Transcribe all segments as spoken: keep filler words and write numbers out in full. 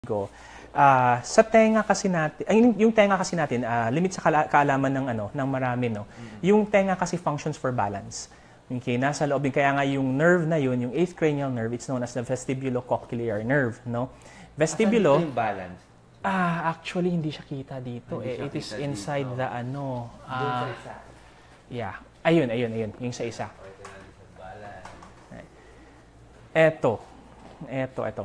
Go. Ah, sa tenga kasi natin, ay, yung, yung tenga kasi natin, ah, limit sa kala- kaalaman ng ano, ng marami, no. Yung tenga kasi functions for balance. Okay, nasa loob yun. Kaya nga yung nerve na yun, yung eighth cranial nerve, it's known as the vestibulocochlear nerve, no. Vestibulo, Asan dito yung balance? ah, actually hindi siya kita dito. Hindi eh. siya It is kita inside dito. the ano, Doon sa ah, isa. yeah. Ayun, ayun, ayun, yung sa isa. O, ito na sa balance. Eto. Eto, eto.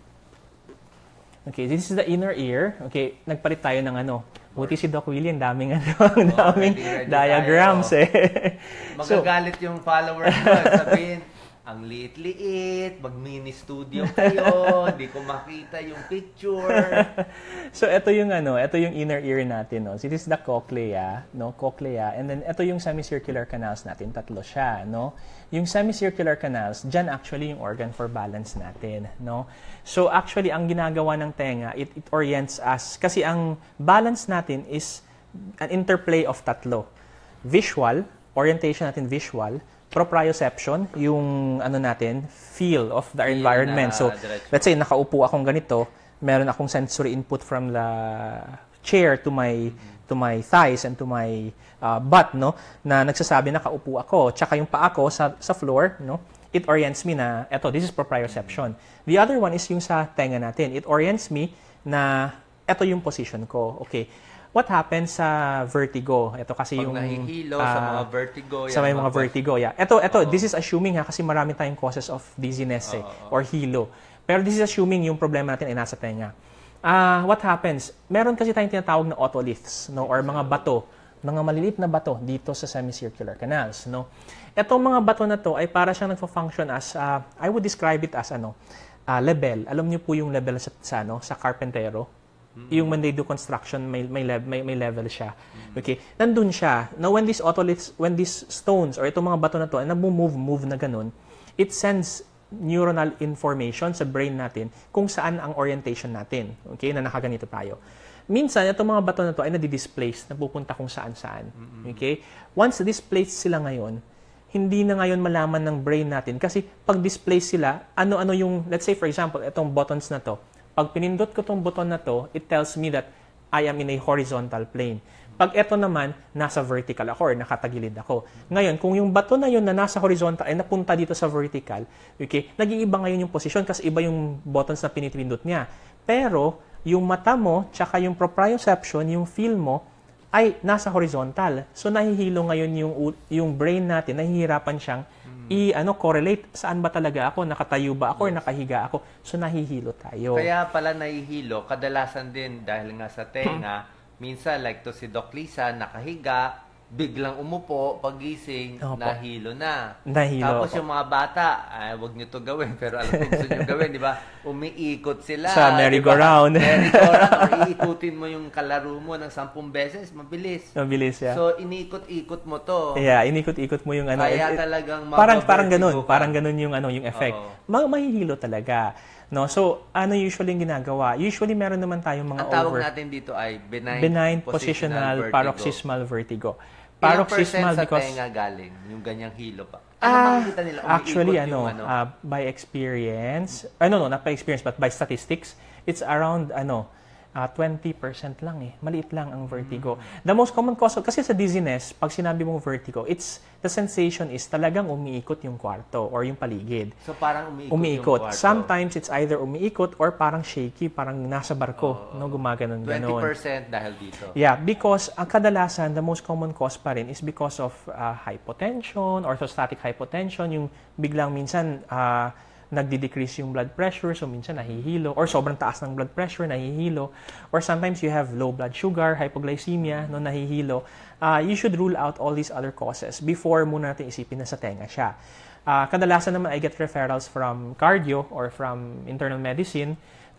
Okay, this is the inner ear. Okay, nagpalit tayo ng ano. Buti si Doc Willie, ang daming ano, ang daming ready, ready diagrams tayo. eh. So, Magagalit yung followers ko. Sabihin, ang liit-liit, mag-mini studio kayo, hindi ko makita yung picture. so ito yung ano, ito yung inner ear natin, no. So, this is the cochlea, no, cochlea, and then ito yung semicircular canals natin, tatlo siya, no. Yung semicircular canals, diyan actually yung organ for balance natin, no. So actually ang ginagawa ng tenga, it, it orients us kasi ang balance natin is an interplay of tatlo. Visual, orientation natin visual, proprioception, yung ano natin, feel of the Feel environment. na So, diretso. let's say nakaupo akong ganito, meron akong sensory input from the chair to my to my thighs and to my uh, butt, no, na nagsasabi na nakaupo ako. Tsaka yung paa ko sa sa floor, no, it orients me na eto, this is proprioception. The other one is yung sa tenga natin. It orients me na eto yung position ko. Okay. What happens sa vertigo? Ito kasi Pag yung nahihilo ah, sa mga vertigo. sa may yan, mga vertigo, yeah. Ito, ito, Oo. this is assuming ha, kasi marami tayong causes of dizziness eh, Oo. or hilo. Pero this is assuming yung problema natin ay nasa tenga. Ah, what happens? Meron kasi tayong tinatawag na otoliths, no, or mga bato, mga maliliit na bato dito sa semicircular canals, no. Etong mga bato na to ay para siyang nagfo-function as, ah, I would describe it as ano, ah, level. Alam niyo po yung level sa, sa ano, sa carpentero. Yung when they do construction, may may, lev- may, may level siya. Okay? Nandun siya. Now, when these otoliths, when these stones, or itong mga bato na to, ay nag-move, move na ganun, it sends neuronal information sa brain natin kung saan ang orientation natin. Okay? Na nakaganito tayo. Minsan, itong mga bato na to ay nadi-displace, napupunta kung saan-saan. Okay? Once displaced sila ngayon, hindi na ngayon malaman ng brain natin kasi pag displace sila, ano-ano yung, let's say for example, itong buttons na to, pag pinindot ko tong button na to, it tells me that I am in a horizontal plane. Pag ito naman, nasa vertical ako or nakatagilid ako. Ngayon, kung yung bato na yun na nasa horizontal ay napunta dito sa vertical, okay, nag-iiba ngayon yung posisyon kasi iba yung buttons na pinipindot niya. Pero, yung mata mo, tsaka yung proprioception, yung feel mo, ay nasa horizontal. So, nahihilo ngayon yung, yung brain natin, nahihirapan siyang i-ano correlate saan ba talaga ako, nakatayo ba ako or nakahiga ako. So nahihilo tayo. Kaya pala nahihilo, kadalasan din dahil nga sa tenga, minsan like to si Doc Lisa, nakahiga, biglang umupo, pagising, Opo. nahilo na. Nahilo Tapos ako. yung mga bata, ay, wag nyo to gawin, pero alam ko gusto nyo gawin, di ba? Umiikot sila. Sa merry-go-round. Diba? Merry-go-round. Or iikutin mo yung kalaro mo ng sampung beses, mabilis. Mabilis siya. So, inikot-ikot mo to. Yeah, inikot-ikot mo yung ano. Kaya it- it- talagang parang parang mabavertigo ganun, ka. parang ganun yung ano, yung effect. Oo. Ma- mahihilo talaga. No, so ano usually yung ginagawa? Usually meron naman tayong mga Ang tawag over natin dito ay benign, benign positional, vertigo. paroxysmal vertigo. Ilang percent Paroxysmal sa because tenga galing, yung ganyang hilo pa? Ano Ah, makikita nila? Umiikot actually, yung ano, ah, by experience, ano, no, not by experience, but by statistics, it's around, ano, ah, twenty percent lang eh. Maliit lang ang vertigo. The most common cause, of, kasi sa dizziness, pag sinabi mong vertigo, it's, the sensation is talagang umiikot yung kwarto or yung paligid. So parang umiikot, Umiikot. yung kwarto. Sometimes it's either umiikot or parang shaky, parang nasa barko, no, gumaganon twenty ganon. percent dahil dito. Yeah, because ang kadalasan, the most common cause pa rin is because of uh, hypotension, orthostatic hypotension, yung biglang minsan uh, nagdi-decrease yung blood pressure, so minsan nahihilo, or sobrang taas ng blood pressure, nahihilo, or sometimes you have low blood sugar, hypoglycemia, no, nahihilo. Uh, you should rule out all these other causes before muna natin isipin na sa tenga siya. Uh, kadalasan naman, I get referrals from cardio or from internal medicine,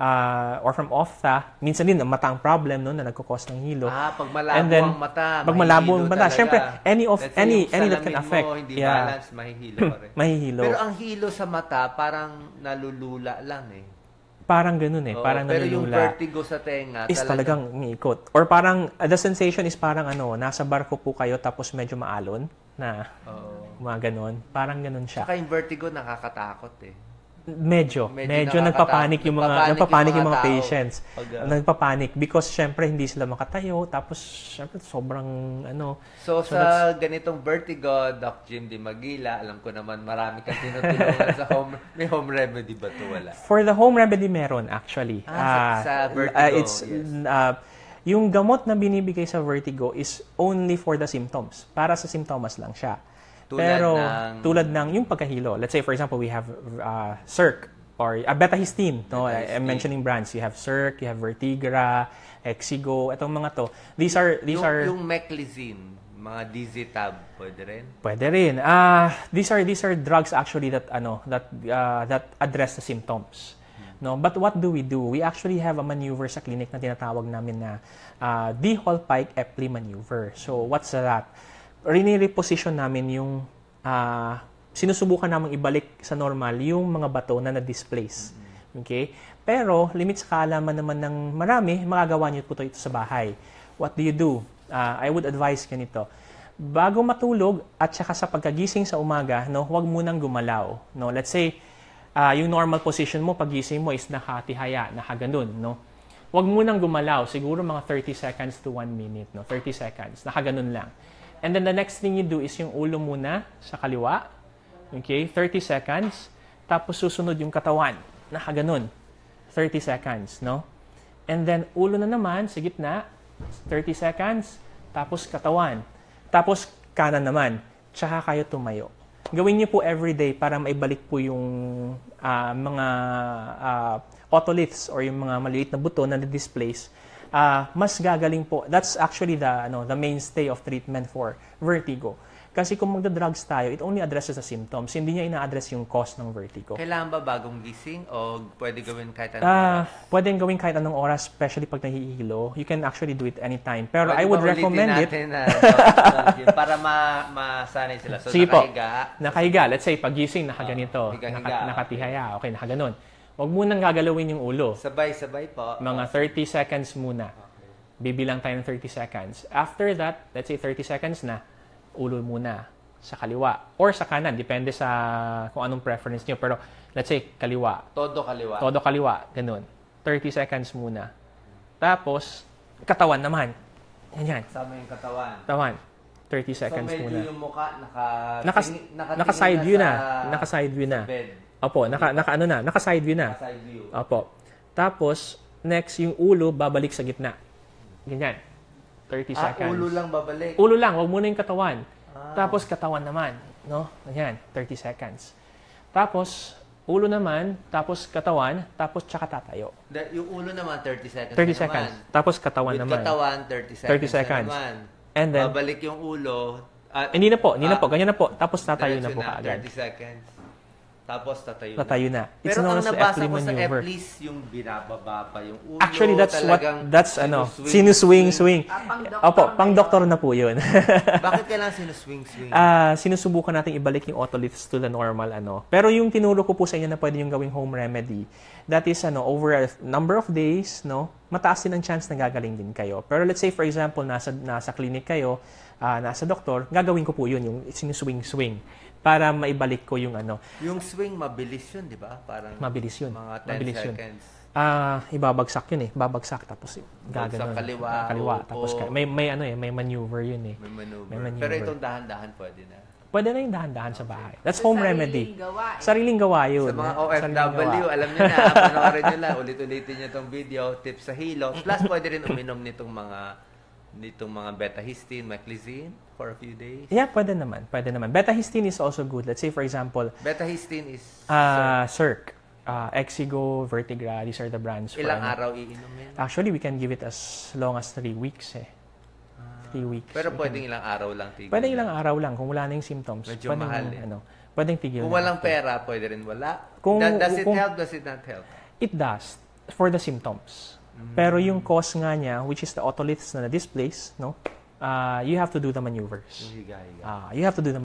uh, or from ophtha. Minsan din, mata ang problem, no, na nagkukos ng hilo. Ah, pag malabo And then, ang mata, pag malabo ang mahihilo mata, talaga. syempre, any of Let's say any yung any that can salamin affect. mo, hindi Yeah. balance, mahihilo pa rin. Mahihilo. Pero ang hilo sa mata, parang nalulula lang eh. Parang ganun eh, Oo, parang pero yung nalulula. vertigo sa tenga, Is talagang umiikot. Or parang, uh, the sensation is parang ano, nasa barko po kayo tapos medyo maalon na Oo. mga ganun. Parang ganun siya. Saka yung vertigo nakakatakot eh. Medyo, Medyo medyo, nakakata- nagpapanik yung mga nagpapanik nagpapanik yung yung mga mga tao. patients. Pag, ah, Nagpapanik because syempre hindi sila makatayo tapos syempre sobrang ano. So, So, sa ganitong vertigo, Doc Jim Di Magila, alam ko naman marami kang tinutulungan sa home, may home remedy ba to? Wala. For the home remedy meron actually. Ah, sa- Ah, sa vertigo, ah, it's yes. ah, yung gamot na binibigay sa vertigo is only for the symptoms. Para sa simptomas lang siya. Tulad Pero ng- tulad ng yung pagkahilo. Let's say for example we have uh, Circ or uh, betahistine, no? I- I'm Betahistine. mentioning brands. You have Circ, you have Vertigra, Exigo, etong mga to. These are these yung, are yung Meclizine, mga D Z tab, pwede rin? pwede rin. Ah, these are these are drugs actually that ano that uh, that address the symptoms. No, but what do we do? We actually have a maneuver sa clinic na tinatawag namin na uh, D-Hallpike-Epley maneuver. So, what's that? Rini-reposition namin yung ah, sinusubukan namang ibalik sa normal yung mga bato na na-displace. Okay? Pero, limit sa kaalaman naman ng marami, magagawa niyo po ito sa bahay. What do you do? Ah, I would advise ganito. Bago matulog at saka sa pagkagising sa umaga, no, huwag munang gumalaw. No? Let's say, ah, yung normal position mo paggising mo is nakatihaya, nakaganon, no? Huwag munang gumalaw, siguro mga thirty seconds to one minute, no? thirty seconds, nakaganon lang. And then the next thing you do is yung ulo muna sa kaliwa. Okay, thirty seconds. Tapos susunod yung katawan, nakaganon. thirty seconds, no? And then ulo na naman sa gitna, thirty seconds. Tapos katawan. Tapos kanan naman. Tsaka kayo tumayo. Gawin niyo po everyday para maibalik po yung ah, mga ah, otoliths or yung mga maliit na buto na na-displace. Ah, mas gagaling po. That's actually the ano the mainstay of treatment for vertigo. Kasi kung magda-drugs tayo, it only addresses the symptoms. Hindi niya ina-address yung cause ng vertigo. Kailangan ba bagong gising o pwede gawin kahit anong Ah, oras? pwedeng gawin kahit anong oras, especially pag nahihilo. You can actually do it anytime. Pero Pwede I would ba ulitin recommend it. natin, ah, Doc Jim, para ma masanay sila. So, Sige po. nakahiga. Nakahiga. Let's say, pagising, nakaganito. Ah, higa-higa. Naka, nakatihaya. Okay, nakaganon. Huwag munang gagalawin yung ulo. Sabay-sabay po. Mga thirty seconds muna. Bibilang tayo ng thirty seconds. After that, let's say thirty seconds na, ulo muna sa kaliwa or sa kanan. Depende sa kung anong preference niyo. Pero let's say, kaliwa. Todo kaliwa. Todo kaliwa. Ganun. thirty seconds muna. Tapos, katawan naman. Yan yan. Kasama yung katawan. Katawan. thirty So, seconds medyo muna. yung mukha naka, Naka, tingi- nakatingin naka-side view na. sa- Naka-side view na. sa bed. Opo, naka, naka ano na. Naka-side view na. Naka-side view. Opo. Tapos, next, yung ulo, babalik sa gitna. Ganyan. thirty Ah, seconds. ulo lang babalik. Ulo lang, wag muna yung katawan. Ah. Tapos, katawan naman. No? Ganyan, thirty seconds. Tapos, ulo naman, tapos katawan, tapos tsaka tatayo. Da- yung ulo naman, thirty seconds thirty na seconds. naman. Tapos katawan With naman. katawan, thirty seconds, thirty seconds. na naman. And then, Babalik yung ulo. ah, hindi na po, hindi na ah, po, ganyan na po. Tapos tatayo na diretso po kaagad. thirty seconds. Tapos tatayo, Tatayo na. It's Pero known ang as the nabasa Epley ko sa maneuver. Eplis, yung binababa pa yung ulo. Actually, that's what, talagang that's ano, sinuswing, sinuswing, swing. Ah, pang-doktor Opo, na pang yun. doktor na po yun. Bakit kailangan sinuswing, swing? Ah, sinusubukan natin ibalik yung otoliths to the normal ano. Pero yung tinuro ko po sa inyo na pwede yung gawing home remedy, that is ano over a number of days, no. Mataas din ang chance na gagaling din kayo. Pero let's say for example nasa nasa clinic kayo, ah, nasa doktor, gagawin ko po yun yung sinuswing swing para maibalik ko yung ano. Yung swing, mabilis yun, di ba? Parang Mabilis yun. mga ten Mabilis yun. seconds. Ah, ibabagsak yun eh. Babagsak tapos Bagsak gaganon. kaliwa, Ah, kaliwa o- tapos o- ka- may may ano eh, may maneuver yun eh. May maneuver. May maneuver. Pero itong dahan-dahan pwede na. Pwede na yung dahan-dahan sa bahay. That's Sa home sariling remedy. gawa eh. Sariling gawa yun. Sa mga eh. O F Sariling gawa. W, alam niyo na, panoorin niyo lang, ulit-ulitin niyo itong video, tips sa hilo. Plus, pwede rin uminom nitong mga nitong mga betahistine, meclizine for a few days. Yeah, pwede naman. Pwede naman. Betahistine is also good. Let's say, for example, Betahistine is uh, Circ, uh, Exigo, Vertigra, these are the brands. for ilang ano. araw iinumin? Actually, we can give it as long as three weeks eh. Three weeks. Pero We pwedeng ilang araw lang tigil. can- Pwede ilang araw lang kung wala na yung symptoms. Medyo pwedeng, mahal eh. ano, pwedeng tigil Kung na walang after. pera, pwede rin wala. Kung- Da- does it kung- help? Does it not help? It does for the symptoms. Pero yung cause nga niya, which is the otoliths na na-displace, no? Uh, you have to do the maneuvers. Yung higa-higa. Uh, you have to do the